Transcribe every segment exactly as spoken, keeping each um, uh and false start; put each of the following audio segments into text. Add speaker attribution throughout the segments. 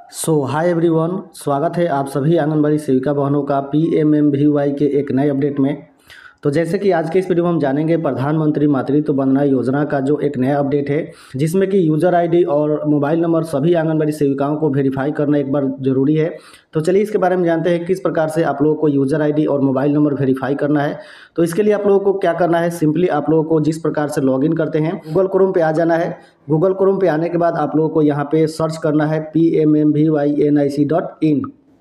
Speaker 1: सो hi everyone, स्वागत है आप सभी आंगनबाड़ी सेविका बहनों का P M M V Y के एक नए अपडेट में। तो जैसे कि आज के इस वीडियो में हम जानेंगे प्रधानमंत्री मातृत्व वंदना योजना का जो एक नया अपडेट है, जिसमें कि यूज़र आईडी और मोबाइल नंबर सभी आंगनबाड़ी सेविकाओं को वेरीफाई करना एक बार ज़रूरी है। तो चलिए इसके बारे में जानते हैं किस प्रकार से आप लोगों को यूज़र आईडी और मोबाइल नंबर वेरीफाई करना है। तो इसके लिए आप लोगों को क्या करना है, सिंपली आप लोगों को जिस प्रकार से लॉगिन करते हैं गूगल क्रोम पे आ जाना है। गूगल क्रोम पे आने के बाद आप लोगों को यहाँ पे सर्च करना है P M M V Y N I C dot in.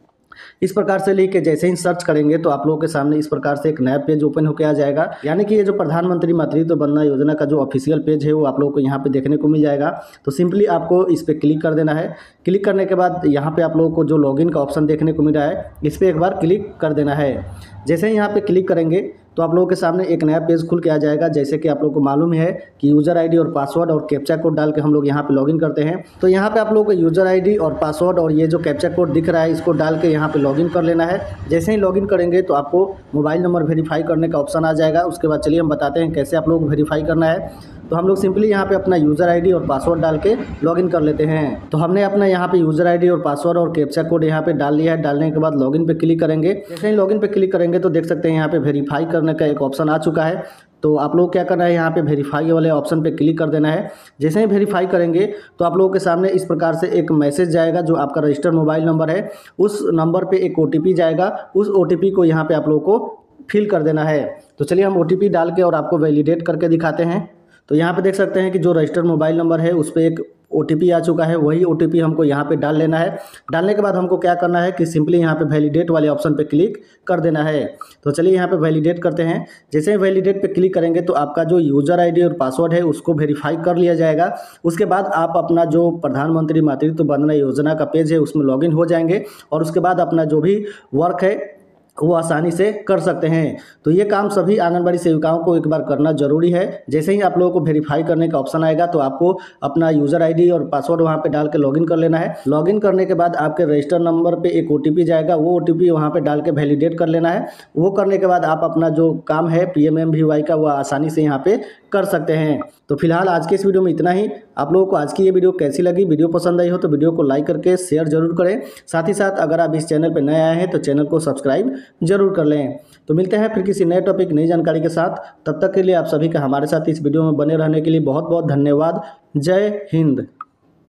Speaker 1: इस प्रकार से लिख के जैसे ही सर्च करेंगे तो आप लोगों के सामने इस प्रकार से एक नया पेज ओपन होकर आ जाएगा। यानी कि ये जो प्रधानमंत्री मातृत्व वंदना योजना का जो ऑफिशियल पेज है वो आप लोगों को यहाँ पे देखने को मिल जाएगा। तो सिंपली आपको इस पर क्लिक कर देना है। क्लिक करने के बाद यहाँ पे आप लोगों को जो लॉगिन का ऑप्शन देखने को मिल रहा है, इस पर एक बार क्लिक कर देना है। जैसे ही यहाँ पे क्लिक करेंगे तो आप लोगों के सामने एक नया पेज खुल के आ जाएगा। जैसे कि आप लोगों को मालूम है कि यूज़र आईडी और पासवर्ड और कैप्चा कोड डाल के हम लोग यहाँ पे लॉगिन करते हैं। तो यहाँ पे आप लोगों को यूज़र आईडी और पासवर्ड और ये जो कैप्चा कोड दिख रहा है इसको डाल के यहाँ पे लॉगिन कर लेना है। जैसे ही लॉगिन करेंगे तो आपको मोबाइल नंबर वेरीफाई करने का ऑप्शन आ जाएगा। उसके बाद चलिए हम बताते हैं कैसे आप लोग को वेरीफाई करना है। तो हम लोग सिंपली यहाँ पे अपना यूज़र आईडी और पासवर्ड डाल के लॉगिन कर लेते हैं। तो हमने अपना यहाँ पे यूज़र आईडी और पासवर्ड और कैप्चा कोड यहाँ पे डाल लिया है। डालने के बाद लॉगिन पे क्लिक करेंगे। जैसे ही लॉगिन पे क्लिक करेंगे तो देख सकते हैं यहाँ पे वेरीफाई करने का एक ऑप्शन आ चुका है। तो आप लोग क्या करना है, यहाँ पे वेरीफाई वाले ऑप्शन पे क्लिक कर देना है। जैसे ही वेरीफाई करेंगे तो आप लोगों के सामने इस प्रकार से एक मैसेज जाएगा। जो आपका रजिस्टर्ड मोबाइल नंबर है उस नंबर पे एक ओ टी पी जाएगा। उस ओ टी पी को यहाँ पे आप लोगों को फिल कर देना है। तो चलिए हम ओ टी पी डाल के और आपको वैलिडेट करके दिखाते हैं। तो यहाँ पे देख सकते हैं कि जो रजिस्टर्ड मोबाइल नंबर है उस पर एक ओ टी पी आ चुका है। वही ओ टी पी हमको यहाँ पे डाल लेना है। डालने के बाद हमको क्या करना है कि सिंपली यहाँ पे वैलिडेट वाले ऑप्शन पे क्लिक कर देना है। तो चलिए यहाँ पे वैलिडेट करते हैं। जैसे ही वैलिडेट पे क्लिक करेंगे तो आपका जो यूज़र आईडी और पासवर्ड है उसको वेरीफाई कर लिया जाएगा। उसके बाद आप अपना जो प्रधानमंत्री मातृत्व वंदना योजना का पेज है उसमें लॉगिन हो जाएंगे और उसके बाद अपना जो भी वर्क है वो आसानी से कर सकते हैं। तो ये काम सभी आंगनबाड़ी सेविकाओं को एक बार करना जरूरी है। जैसे ही आप लोगों को वेरीफाई करने का ऑप्शन आएगा तो आपको अपना यूज़र आईडी और पासवर्ड वहाँ पे डाल के लॉगिन कर लेना है। लॉगिन करने के बाद आपके रजिस्टर नंबर पे एक ओटीपी जाएगा। वो ओटीपी वहाँ पे डाल के वैलिडेट कर लेना है। वो करने के बाद आप अपना जो काम है P M M V Y का वो आसानी से यहाँ पे कर सकते हैं। तो फिलहाल आज के इस वीडियो में इतना ही। आप लोगों को आज की ये वीडियो कैसी लगी, वीडियो पसंद आई हो तो वीडियो को लाइक करके शेयर जरूर करें। साथ ही साथ अगर आप इस चैनल पर नए आए हैं तो चैनल को सब्सक्राइब जरूर कर लें। तो मिलते हैं फिर किसी नए टॉपिक नई जानकारी के साथ। तब तक के लिए आप सभी का हमारे साथ इस वीडियो में बने रहने के लिए बहुत बहुत धन्यवाद। जय हिंद।